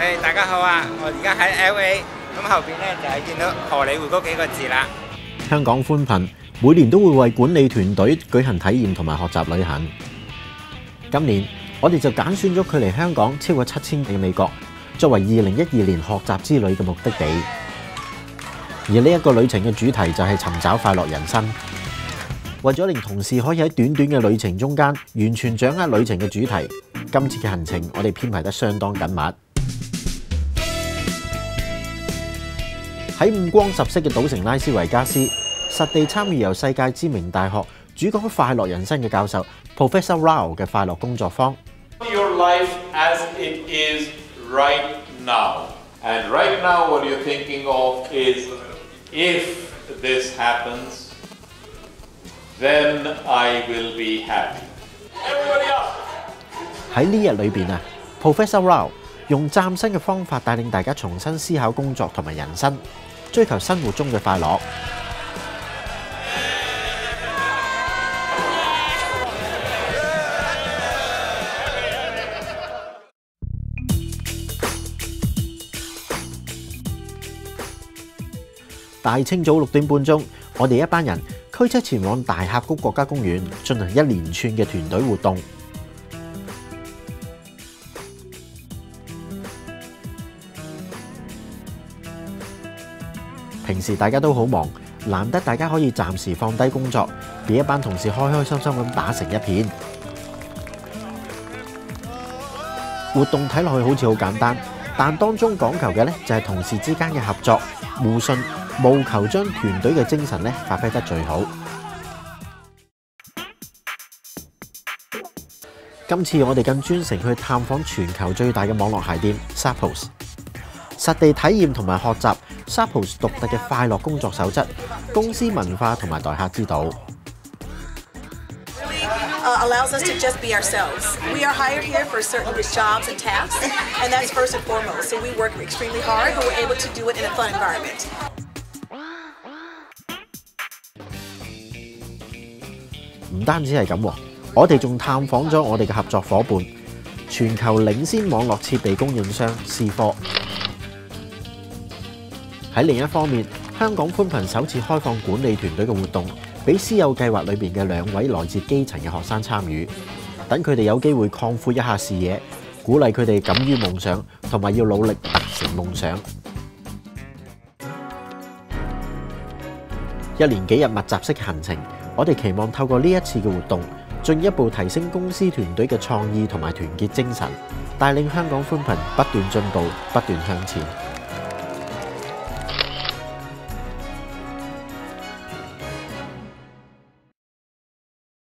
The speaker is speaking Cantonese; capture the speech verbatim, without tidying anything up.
誒，大家好啊！我而家喺 L A， 咁後邊咧就係見到荷里活嗰幾個字啦。 香港寬頻每年都會為管理團隊舉行體驗同埋學習旅行。今年我哋就揀選咗距離香港超過七千里嘅美國，作為二零一二年學習之旅嘅目的地。而呢一個旅程嘅主題就係尋找快樂人生。為咗令同事可以喺短短嘅旅程中間完全掌握旅程嘅主題，今次嘅行程我哋編排得相當緊密。喺五光十色嘅賭城拉斯維加斯，實地參與由世界知名大學主講快樂人生嘅教授 Professor Rao 嘅快樂工作坊。 Your life as it is right now, and right now what you're thinking of is if this happens, then I will be happy. Everybody up! 喺呢日裏邊啊 ，Professor Rao 用嶄新嘅方法帶領大家重新思考工作同埋人生，追求生活中嘅快樂。大清早六點半鐘，我哋一班人驅車前往大峽谷國家公園，進行一連串嘅團隊活動。平時大家都好忙，難得大家可以暫時放低工作，俾一班同事開開心心咁打成一片。活動睇落去好似好簡單，但當中講求嘅呢就係同事之間嘅合作、互信，務求將團隊嘅精神咧發揮得最好。今次我哋更專程去探訪全球最大嘅網絡鞋店 Zappos， 實地體驗同埋學習 Zappos 獨特嘅快樂工作守則、公司文化同埋待客之道。 Uh, allows us to just be ourselves. We are hired here for certain jobs and tasks, and that's first and foremost. So we work extremely hard, but we're able to do it in a fun environment. 唔單止係咁，我哋仲探訪咗我哋嘅合作伙伴，全球領先網絡設備供應商思科。喺另一方面，香港寬頻首次開放管理團隊嘅活動，俾師友計劃裏邊嘅兩位來自基層嘅學生參與，等佢哋有機會擴闊一下視野，鼓勵佢哋敢於夢想，同埋要努力達成夢想。一連幾日密集式嘅行程，我哋期望透過呢一次嘅活動，進一步提升公司團隊嘅創意同埋團結精神，帶領香港寬頻不斷進步，不斷向前。